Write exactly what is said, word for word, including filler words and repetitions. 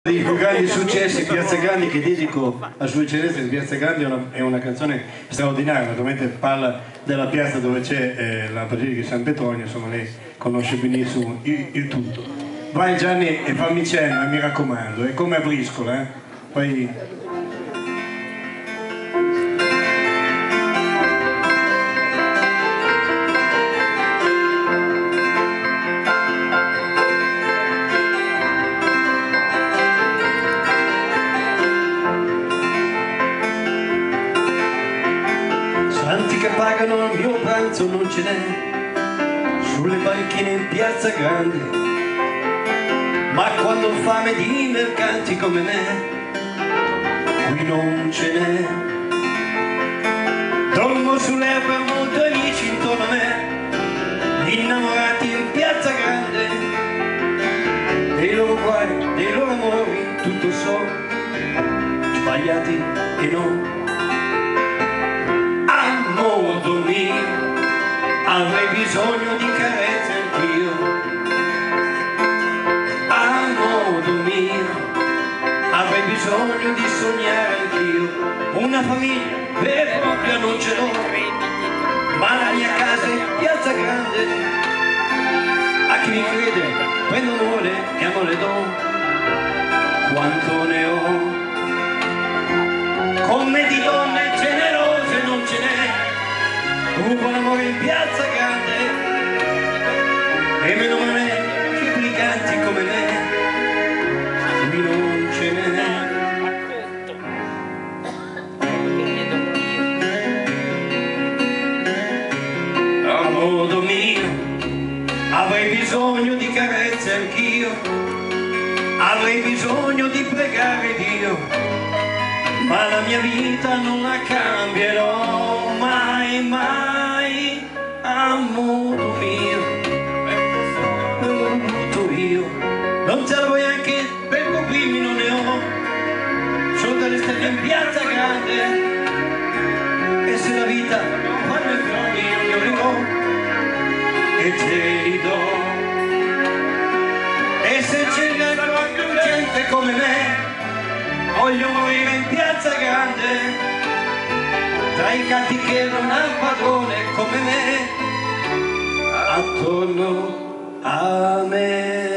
Dei più grandi successi, Piazza Grandi, che dedico a Sua Eccellenza di Piazza Grandi, è una, è una canzone straordinaria, naturalmente parla della piazza dove c'è eh, la Basilica di San Petronio, insomma lei conosce benissimo il, il tutto. Vai Gianni e fammi cenno, mi raccomando, è come a briscola, eh? Poi... Santi che pagano il mio pranzo non ce n'è sulle banchine in Piazza Grande, ma quando ho fame di mercanti come me qui non ce n'è. Dormo sull'erba molto amici intorno a me, innamorati in Piazza Grande, dei loro guai, dei loro amori tutto so, sbagliati e no. Modo mio, avrei bisogno di carezze anch'io. A modo mio, avrei bisogno di sognare anch'io. Una famiglia vera e propria non ce l'ho, ma la mia casa è Piazza Grande. A chi mi crede prendo amore e amore do, quanto ne ho. Come di donne generose non ce n'è, rubo l'amore in Piazza Grande, e meno male che briganti come me qui non ce n'è. A modo mio avrei bisogno di carezze anch'io, avrei bisogno di pregare Dio, ma la mia vita non la cambierò mai, mai. A modo mio, l'ho voluto io, non te la vuoi anche per coprirmi, non ne ho, sono delle stelle in Piazza Grande, e se la vita fanno i frodi io li ho e te li do. E se c'è anche gente come me, voglio morire in Piazza Grande, tra i gatti che non hanno padrone come me, attorno a me.